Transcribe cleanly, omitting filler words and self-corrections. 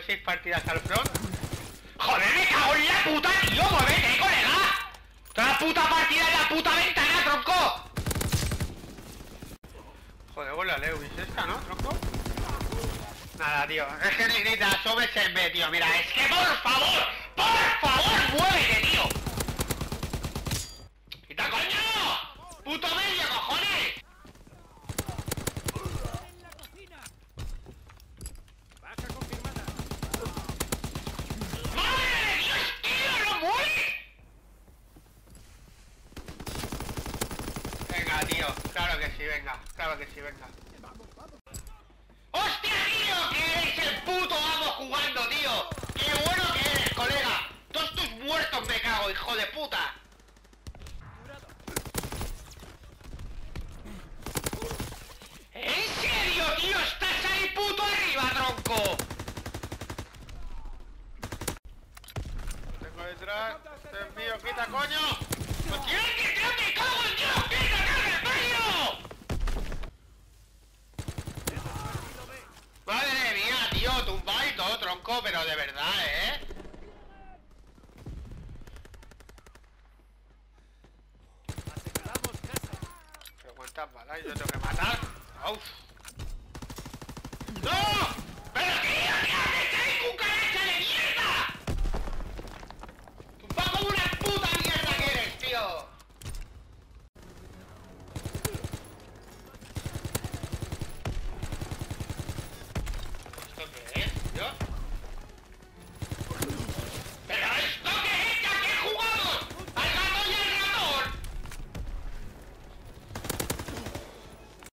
6 partidas al front. ¡Joder, me cago en la puta, tío! ¡Muévete, colega! ¡Toda la puta partida en la puta ventana, tronco! Joder, pues la Lewis esta, ¿no, tronco? Nada, tío. Es que negrita, súbese en B, tío. Mira, es que por favor, muévete, tío. ¡Quita, coño! ¡Puto medio, cojones! ¡Madre de Dios, tío! ¡No muere! Venga, tío. Claro que sí, venga. Claro que sí, venga. ¡Hostia, tío! ¡Que eres el puto amo jugando, tío! ¡Qué bueno que eres, colega! ¡Todos tus muertos me cago, hijo de puta! ¿En serio, tío? ¡Estás ahí puto arriba, tronco! Tengo detrás. Este es mío, quita, coño. ¡No tienes que tirar, me cago en Dios! ¡Quítate del medio! Madre mía, tío, tumba y todo, tronco, pero de verdad, ¿eh? ¿Pero cuántas balas yo tengo que matar? ¡Uf! ¡No!